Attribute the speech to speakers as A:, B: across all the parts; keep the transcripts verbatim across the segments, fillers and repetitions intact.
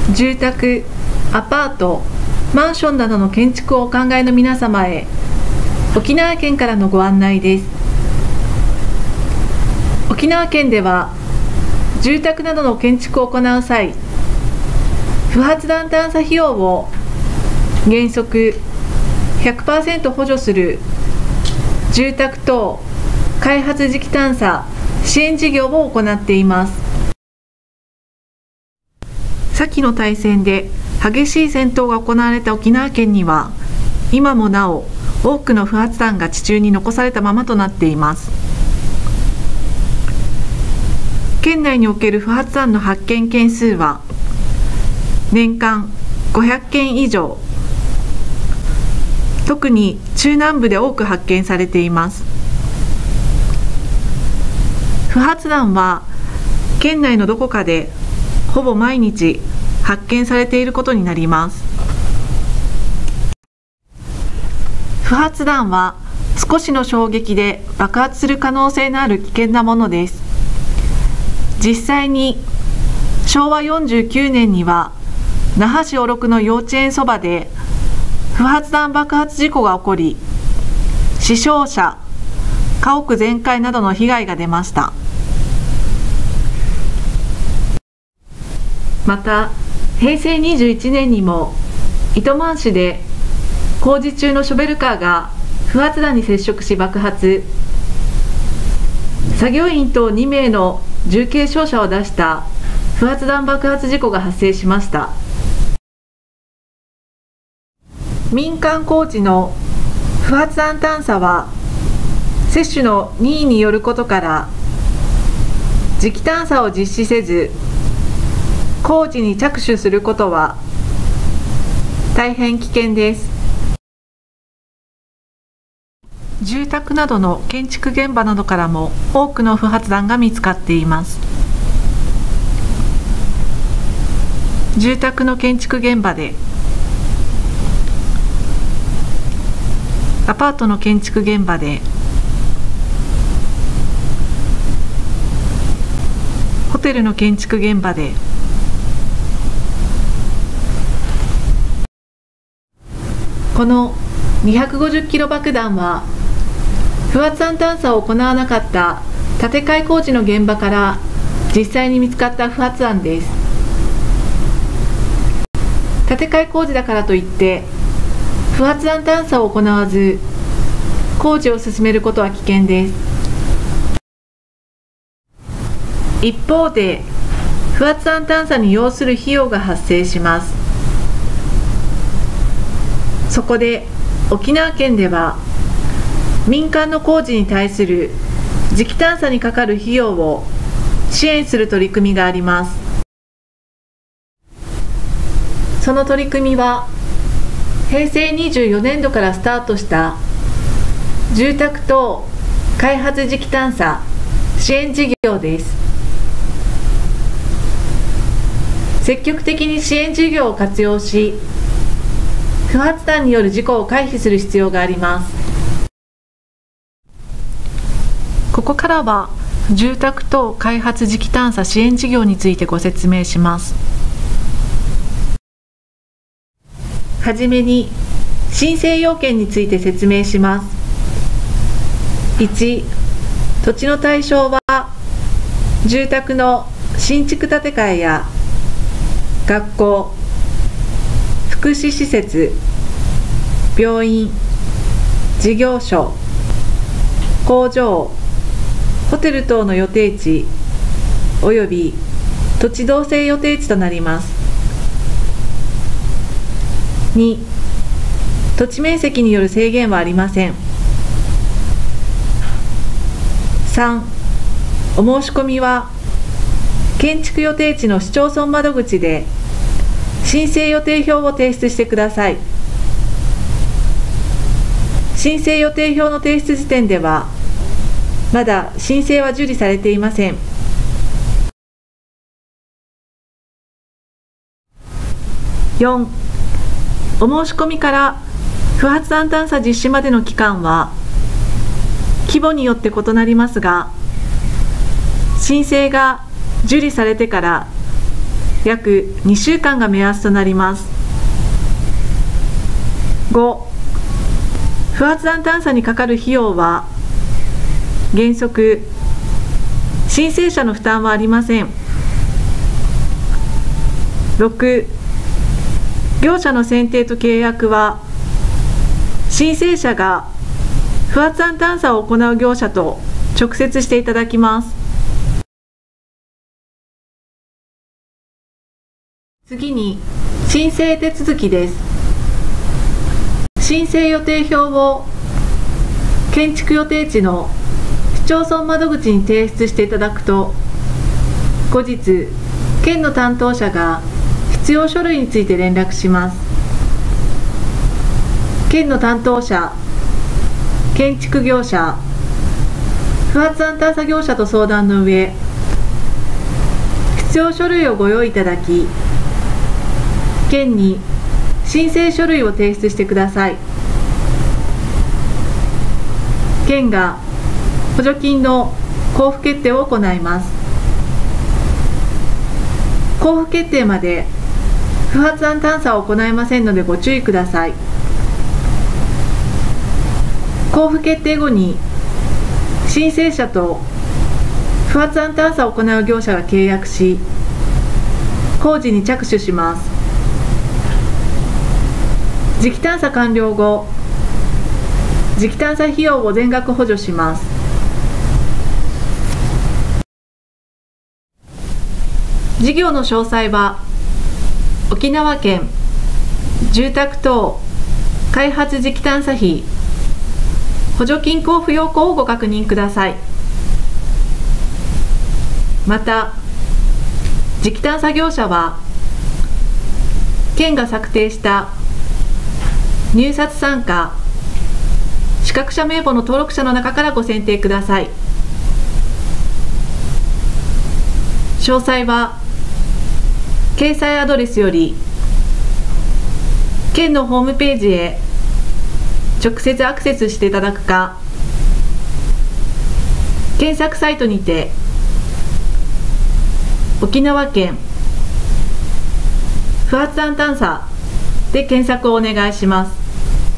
A: 住宅、アパート、マンションなどの建築をお考えの皆様へ、沖縄県からのご案内です。沖縄県では、住宅などの建築を行う際、不発弾探査費用を原則 ひゃくパーセント 補助する住宅等開発時期探査支援事業を行っています。先の大戦で激しい戦闘が行われた沖縄県には、今もなお多くの不発弾が地中に残されたままとなっています。県内における不発弾の発見件数は年間ごひゃくけん以上、特に中南部で多く発見されています。不発弾は県内のどこかでほぼ毎日発見されていることになります。不発弾は少しの衝撃で爆発する可能性のある危険なものです。実際にしょうわよんじゅうきゅうねんには那覇市小禄の幼稚園そばで不発弾爆発事故が起こり、死傷者、家屋全壊などの被害が出ました。また、へいせいにじゅういちねんにも糸満市で工事中のショベルカーが不発弾に接触し爆発、作業員等にめいの重軽傷者を出した不発弾爆発事故が発生しました。民間工事の不発弾探査は接種の任意によることから時期探査を実施せず工事に着手することは大変危険です。住宅などの建築現場などからも多くの不発弾が見つかっています。住宅の建築現場で、アパートの建築現場で、ホテルの建築現場で、このにひゃくごじゅっキロ爆弾は不発弾探査を行わなかった建て替え工事の現場から実際に見つかった不発弾です。建て替え工事だからといって不発弾探査を行わず工事を進めることは危険です。一方で不発弾探査に要する費用が発生します。そこで沖縄県では民間の工事に対する時期探査にかかる費用を支援する取り組みがあります。その取り組みはへいせいにじゅうよねんどからスタートした住宅等開発時期探査支援事業です。積極的に支援事業を活用し、不発弾による事故を回避する必要があります。ここからは住宅等開発時期探査支援事業についてご説明します。はじめに申請要件について説明します。いち、土地の対象は住宅の新築建て替えや学校、福祉施設、病院、事業所、工場、ホテル等の予定地および土地造成予定地となります。に、土地面積による制限はありません。さん、お申し込みは建築予定地の市町村窓口で申請予定表を提出してください。申請予定表の提出時点ではまだ申請は受理されていません。よん、お申し込みから不発弾探査実施までの期間は規模によって異なりますが、申請が受理されてから約にしゅうかんが目安となります。ご、不発弾探査にかかる費用は原則申請者の負担はありません。ろく、業者の選定と契約は申請者が不発弾探査を行う業者と直接していただきます。次に申請手続きです。申請予定表を建築予定地の市町村窓口に提出していただくと、後日県の担当者が必要書類について連絡します。県の担当者、建築業者、不発弾探査業者と相談の上、必要書類をご用意いただき、県に申請書類を提出してください。県が補助金の交付決定を行います。交付決定まで不発弾探査を行いませんのでご注意ください。交付決定後に申請者と不発弾探査を行う業者が契約し、工事に着手します。磁気探査完了後、磁気探査費用を全額補助します。事業の詳細は沖縄県住宅等開発磁気探査費補助金交付要項をご確認ください。また、磁気探査業者は県が策定した入札参加資格者名簿の登録者の中からご選定ください。詳細は掲載アドレスより県のホームページへ直接アクセスしていただくか、検索サイトにて沖縄県不発弾探査で検索をお願いします。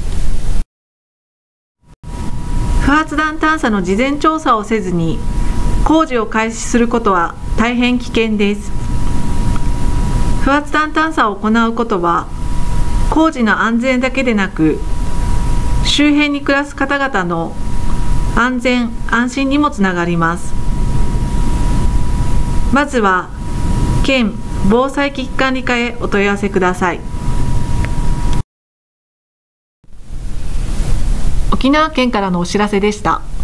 A: 不発弾探査の事前調査をせずに工事を開始することは大変危険です。不発弾探査を行うことは工事の安全だけでなく、周辺に暮らす方々の安全・安心にもつながります。まずは県防災危機管理課へお問い合わせください。沖縄県からのお知らせでした。